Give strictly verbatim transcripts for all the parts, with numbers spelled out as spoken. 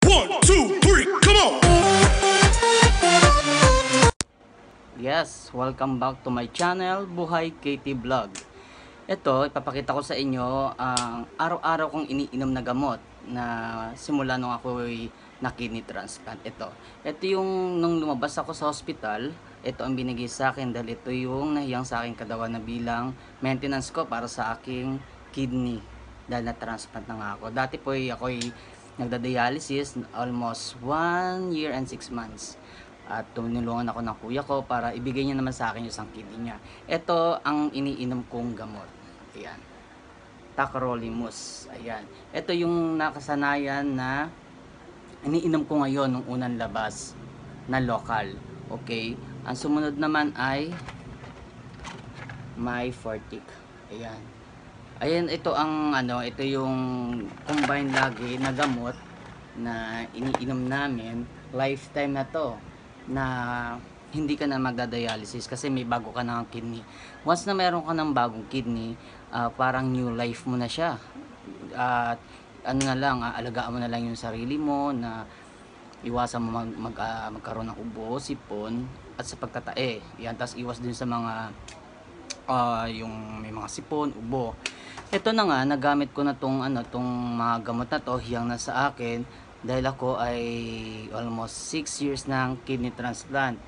One, two, three, come on! Yes, welcome back to my channel, Buhay K T Vlog. Ito, ipapakita ko sa inyo ang araw-araw kong iniinom na gamot na simula nung ako'y na kidney transplant. Ito, ito yung nung lumabas ako sa hospital, ito ang binigay sa akin dahil ito yung nahiyang sa aking katawan na bilang maintenance ko para sa aking kidney dahil na transplant na nga ako. Dati po ako'y nagda-dialysis almost one year and six months. At tumulungan ako ng kuya ko para ibigay niya naman sa akin yung isang kidney niya. Ito ang iniinom kong gamot. Ayan. Tacrolimus. Ayan. Ito yung nakasanayan na iniinom ko ngayon nung unang labas na local. Okay. Ang sumunod naman ay Myfortic. Ayan. Ayan, ito ang ano, ito yung combine lagi na gamot na iniinom namin. Lifetime na to na hindi ka na magda-dialysis kasi may bago ka ng kidney. Once na meron ka ng bagong kidney, uh, parang new life mo na siya. At uh, ano na lang, uh, alagaan mo na lang yung sarili mo, na iwasan mo mag, mag, uh, magkaroon ng ubo, sipon, at sa pagtatae. Yan, tas iwas din sa mga uh, yung may mga sipon, ubo. Ito na nga, nagamit ko na tong ano, tong mga gamot na to, hiyang na sa akin. Dahil ako ay almost six years ng kidney transplant.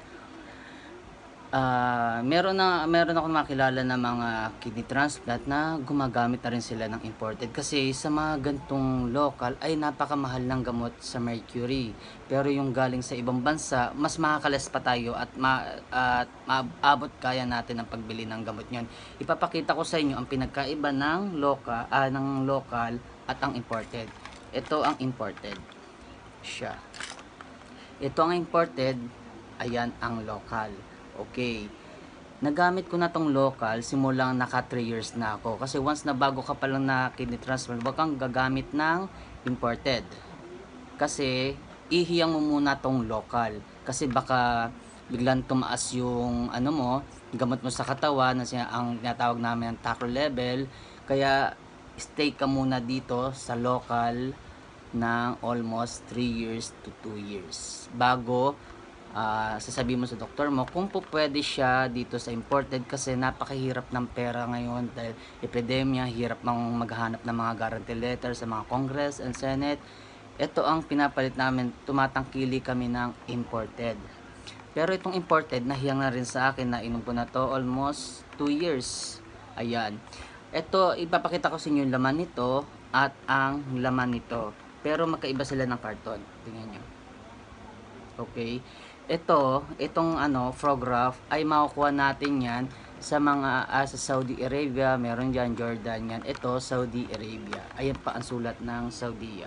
Uh, meron na meron ako makilala na mga kidney transplant na gumagamit na rin sila ng imported. Kasi sa mga gantong local ay napakamahal ng gamot sa mercury. Pero yung galing sa ibang bansa, mas makakalas pa tayo at ma, uh, maabot kaya natin ang pagbili ng gamot nyon. Ipapakita ko sa inyo ang pinagkaiba ng local, uh, ng local at ang imported. Ito ang imported. Siya. Ito ang imported, ayan ang local. Okay. Nagamit ko na tong local simulang naka three years na ako. Kasi once na bago ka pa lang na kidney transplant, wag kang gagamit ng imported. Kasi ihiyang mo muna tong local. Kasi baka biglang tumaas yung ano mo, gamot mo sa katawan na siya ang tinatawag namin ang tacro level. Kaya stay ka muna dito sa local ng almost three years to two years bago uh, sasabihin mo sa doktor mo kung po pwede siya dito sa imported, kasi napakahirap ng pera ngayon dahil epidemya, hirap mang maghanap ng mga guarantee letter sa mga Congress and Senate. Ito ang pinapalit namin, tumatangkili kami ng imported. Pero itong imported, nahiyang na rin sa akin na inom ko na to almost two years. Ayan. Ito, ipapakita ko sa inyo yung laman nito at ang laman nito. Pero magkaiba sila ng karton. Tingnan nyo. Okay. Ito, itong ano, Frograph ay makukuha natin yan sa mga uh, sa Saudi Arabia. Meron dyan, Jordan yan. Ito, Saudi Arabia. Ayan pa ang sulat ng Saudi.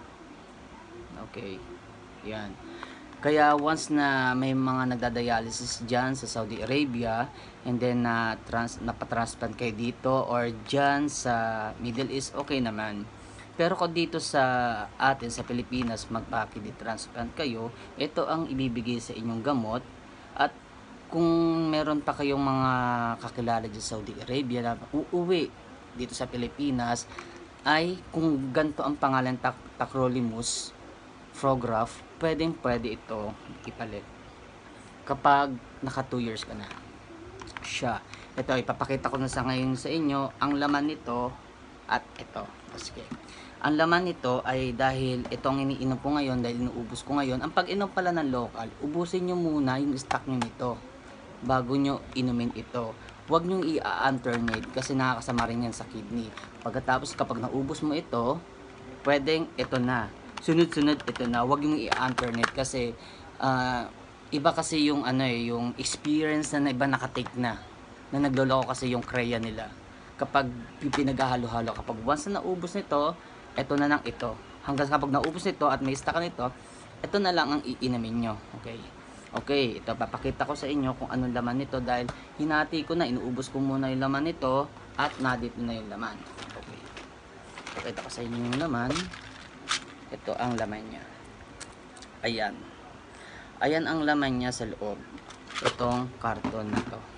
Okay. Yan. Kaya once na may mga nagdadialysis dyan sa Saudi Arabia, and then na uh, trans, napatransplant kayo dito or dyan sa Middle East, okay naman. Pero kung dito sa atin sa Pilipinas magpa-kidney transplant kayo, ito ang ibibigay sa inyong gamot. At kung meron pa kayong mga kakilala dyan sa Saudi Arabia na uuwi dito sa Pilipinas, ay kung ganito ang pangalan, Tacrolimus Frograph, pwedeng pwede ito ipalit kapag naka two years ka na siya. Ito, ipapakita ko na sa ngayon sa inyo ang laman nito at ito. Sige. Ang laman nito ay dahil itong iniinom ko ngayon, dahil inuubos ko ngayon, ang pag-inom pala ng local, ubusin nyo muna yung stock nyo nito bago nyo inumin ito. Huwag nyo i-alternate kasi nakakasama rin yan sa kidney. Pagkatapos kapag naubos mo ito, pwedeng ito na. Sunod-sunod ito na. Huwag nyo i-alternate kasi uh, iba kasi yung ano eh, yung experience na, na iba nakatake na. Na nagloloko kasi yung kreya nila. Kapag pinaghalo-halo, kapag once na naubos nito, ito na lang ito. Hanggang kapag naubos nito at may stock nito, ito na lang ang iinamin nyo. Okay. Okay, ito papakita ko sa inyo kung anong laman nito dahil hinati ko na, inuubos ko muna yung laman nito at nadito na yung laman. Okay. Pakita ko sa inyo yung laman. Ito ang laman niya. Ayan. Ayan ang laman niya sa loob. Itong karton na to.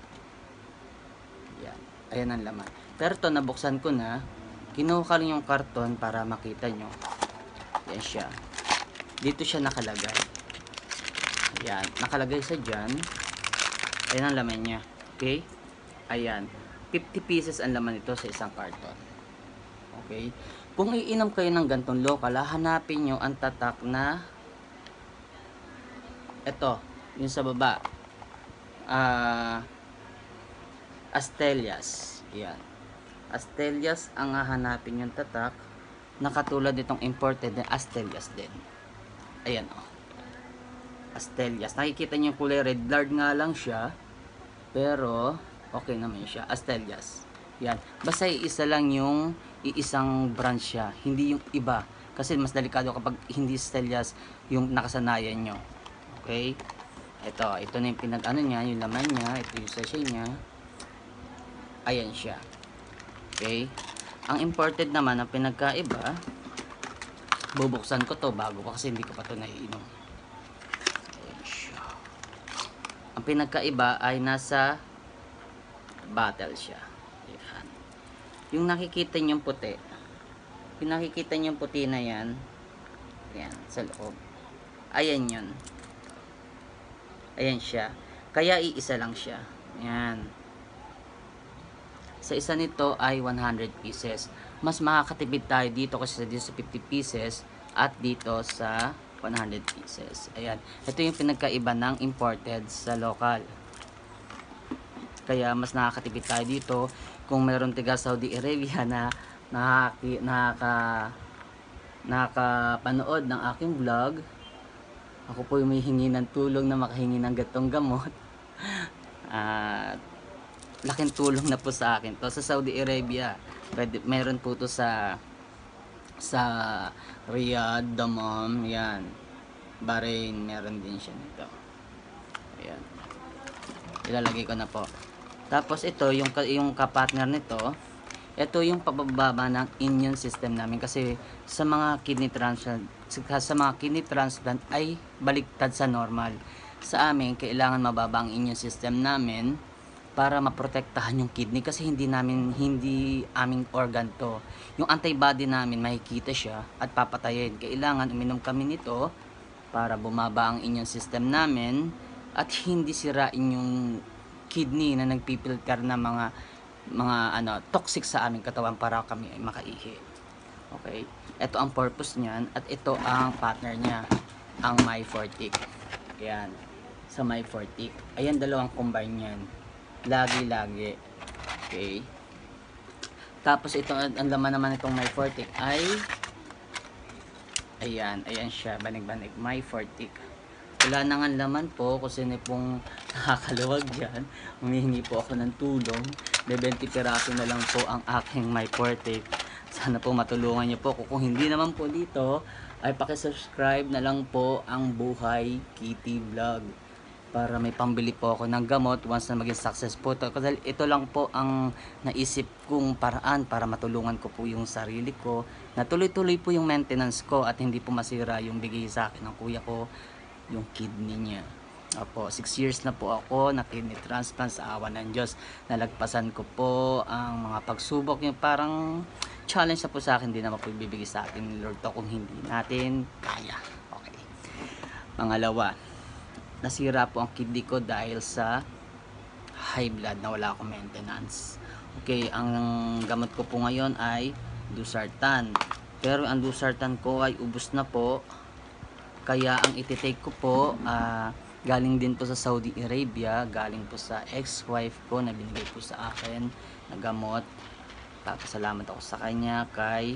Ayan. Ayan ang laman. Pero ito, nabuksan ko na. Kinuha ko lang yung karton para makita nyo. Yan siya. Dito siya nakalagay. Ayan, nakalagay sa dyan. Ayan ang laman niya. Okay? Ayan. fifty pieces ang laman nito sa isang carton. Okay? Kung iinom kayo ng gantong local, hanapin nyo ang tatak na ito, yung sa baba. Ah... Uh, Astelias. Yan. Astelias ang hahanapin yung tatak na katulad nitong imported na Astelias din. Ayan o. Oh. Astelias. Nakikita niyo yung kulay red. Blurred nga lang siya. Pero, okay naman siya. Astelias. Yan. Basta isa lang yung iisang branch siya. Hindi yung iba. Kasi mas delikado kapag hindi Astelias yung nakasanayan nyo. Okay? Ito. Ito na yung pinag-ano niya. Yung laman niya. Ito yung sachet niya. Ayan siya. Okay? Ang imported naman, ang pinagkaiba, bubuksan ko to bago kasi hindi ko pa to naiinom. Ayan siya. Ang pinagkaiba ay nasa bottle siya. Ayan. Yung nakikita niyong puti, yung nakikita niyong puti na yan, ayan, sa loob. Ayan yun. Ayan siya. Kaya iisa lang siya. Ayan. Sa isa nito ay one hundred pieces. Mas makakatipid tayo dito kasi dito sa fifty pieces at dito sa one hundred pieces. Ayan. Ito yung pinagkaiba ng imported sa local. Kaya mas nakakatipid tayo dito. Kung meron tiga Saudi Arabia na nakaki, nakaka, nakapanood ng aking vlog, ako po yung may hingi ng tulong na makahingi ng gatong gamot. At uh, laking tulong na po sa akin to sa Saudi Arabia. Pwede, meron po to sa sa Riyadh, Dammam, yan. Bahrain, meron din siya nito. Ayan. Ilalagay ko na po. Tapos ito, yung, yung kapartner nito, ito yung pababa ng immune system namin kasi sa mga kidney transplant, sa mga kidney transplant ay baliktad sa normal. Sa amin, kailangan mababa ang immune system namin para maprotektahan yung kidney kasi hindi namin hindi aming organ to. Yung antibody namin makikita siya at papatayin. Kailangan uminom kami nito para bumaba ang immune system namin at hindi sirain yung kidney na nagpipilter na mga mga ano toxic sa aming katawan para kami ay makaihi. Okay? Ito ang purpose niyan at ito ang partner niya, ang MyFortic. Ayan. Sa MyFortic. Ayan, dalawang combine niyan. Lagi-lagi. Okay. Tapos ito, ang laman naman itong MyFortic ay ayan, ayan siya, banig-banig, MyFortic. Wala na nga laman po, kasi sino pong nakakaluwag dyan, humihingi po ako ng tulong. De twenty piraso na lang po ang aking MyFortic. Sana po matulungan niyo po. Kung hindi naman po dito, ay pakisubscribe na lang po ang Buhay Kitty Vlog para may pambili po ako ng gamot once na maging successful. Kasi ito lang po ang naisip kong paraan para matulungan ko po yung sarili ko, na tuloy-tuloy po yung maintenance ko at hindi po masira yung bigay sa akin ng kuya ko, yung kidney niya. Opo, six years na po ako na kidney transplant sa awa ng Diyos. Nalagpasan ko po ang mga pagsubok, yung parang challenge na po sa akin, hindi naman po ibibigay sa akin ni Lord to kung hindi natin kaya. Okay. Pangalawa, nasira po ang kidney ko dahil sa high blood na wala akong maintenance. Okay, ang gamot ko po ngayon ay Losartan. Pero ang Losartan ko ay ubos na po. Kaya ang ititake ko po, uh, galing din po sa Saudi Arabia, galing po sa ex-wife ko na binigay po sa akin na gamot. Papasalamat ako sa kanya, kay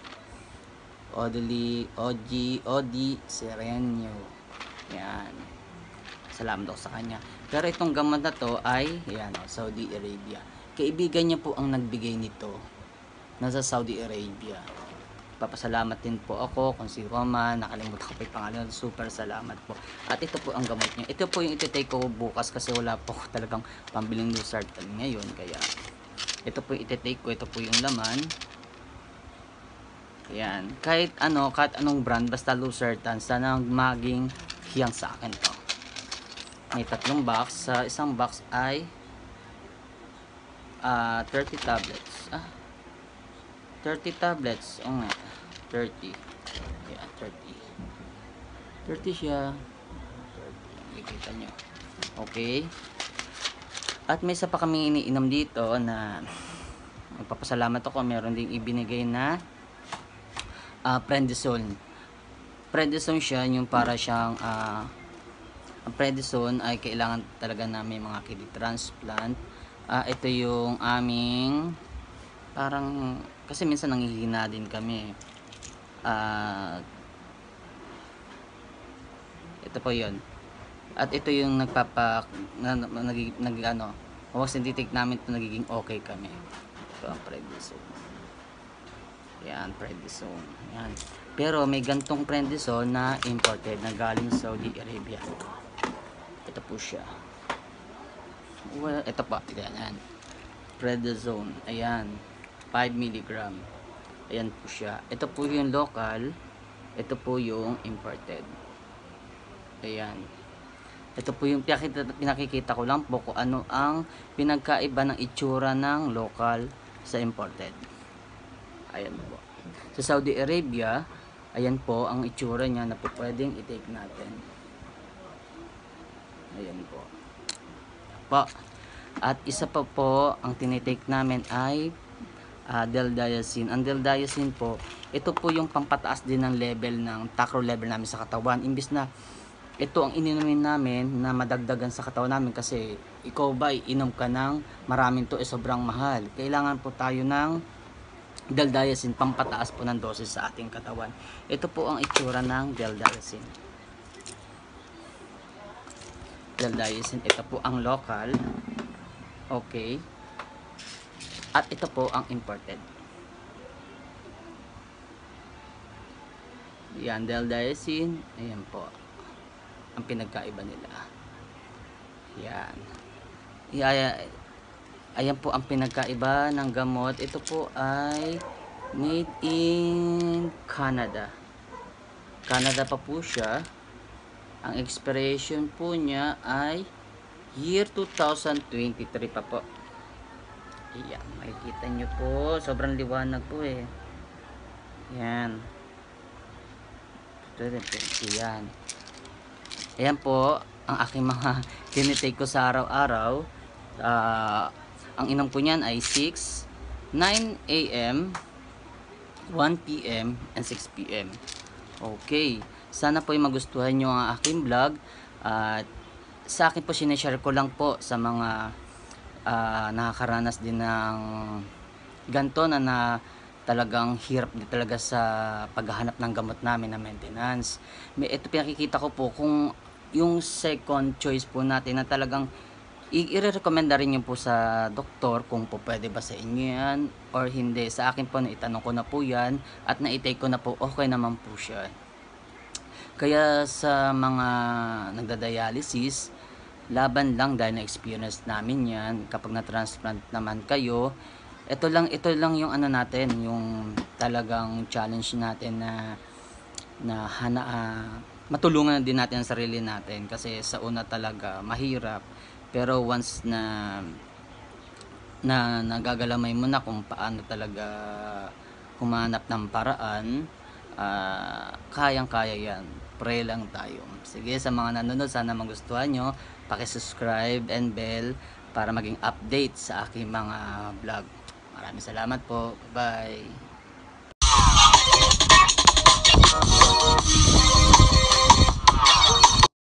Odili, Oji, Odi Serenio. Yan. Salamat ako sa kanya. Pero itong gamot na to ay, yan o, Saudi Arabia. Kaibigan niya po ang nagbigay nito. Nasa Saudi Arabia. Papasalamat din po ako kung si Roma, nakalimutan ko pa yung pangalan, super salamat po. At ito po ang gamot niya. Ito po yung ititake ko bukas kasi wala po ko talagang pambiling Losartan ngayon. Kaya ito po yung ititake ko, ito po yung laman. Ayan. Kahit ano, kahit anong brand, basta Losartan, sana maging hiyang sa akin to. May tatlong box. Sa isang box ay uh, thirty tablets. Ah, thirty tablets. O nga. thirty. Yeah, thirty. thirty siya. Nakikita nyo. Okay. At may isa pa kami iniinom dito na magpapasalamat ako. Meron ding ibinigay na uh, prednisone. Prednisone siya, yung para siyang uh, ang prednisone ay kailangan talaga namin mga kidney transplant. Uh, ito yung aming parang, kasi minsan nanghihina din kami. Uh, ito po yun. At ito yung nagpapa na, nag, nag ano, once na-detect namin ito, nagiging okay kami. Ito ang prednisone. Yan, prednisone. Yan. Pero may gantong prednisone na imported na galing Saudi Arabia. Ito po siya. Well, ito pa. Yan. Prednisone. Ayan. five milligram. Ayan po siya. Ito po yung local. Ito po yung imported. Ayan. Ito po yung pinakikita ko lang po kung ano ang pinagkaiba ng itsura ng local sa imported. Ayan po. Sa Saudi Arabia, ayan po ang itsura niya na po pwedeng i-take natin. Ayan po. Po. At isa pa po ang tinitake namin ay uh, Deldiazine. Ang Deldiazine po, ito po yung pampataas din ng level ng tacro level namin sa katawan. Imbis na ito ang ininumin namin na madagdagan sa katawan namin kasi ikaw ba inom ka ng maraming to eh sobrang mahal. Kailangan po tayo ng Deldiazine, pampataas po ng dosis sa ating katawan. Ito po ang itsura ng Deldiazine. Deldiazine, ito po ang local. Okay. At ito po ang imported. Yan, Deldiazine. Ayan po ang pinagkaiba nila. Yan. Yan. Ayan po ang pinagkaiba ng gamot. Ito po ay made in Canada. Canada pa po siya. Ang expiration po niya ay year two thousand twenty-three pa po. Ayan. Makikita nyo po. Sobrang liwanag po eh. Yan. Ayan. Ayan po ang aking mga tinitake ko sa araw-araw. Uh, ang inom ko niyan ay six, nine A M, one P M, and six P M Okay. Sana po ay magustuhan nyo ang aking vlog. At uh, sa akin po sinishare ko lang po sa mga uh, nakakaranas din ng ganto na, na talagang hirap din talaga sa paghahanap ng gamot namin na maintenance. May, ito pinakikita ko po kung yung second choice po natin na talagang i-recommenda rin nyo po sa doktor kung po pwede ba sa inyo yan or hindi. Sa akin po, naitanong ko na po yan at na-take ko na po, okay naman po siya. Kaya sa mga nagda-dialysis, laban lang dahil na-experience namin yan. Kapag na-transplant naman kayo, ito lang, ito lang yung ano natin, yung talagang challenge natin na na hana, uh, matulungan din natin ang sarili natin kasi sa una talaga mahirap, pero once na na nagagalamay mo na kung paano talaga humanap ng paraan, uh, kayang-kaya yan. Pray lang tayo. Sige, sa mga nanonood, sana magustuhan nyo, paki-subscribe and bell para maging update sa aking mga vlog. Maraming salamat po. Bye.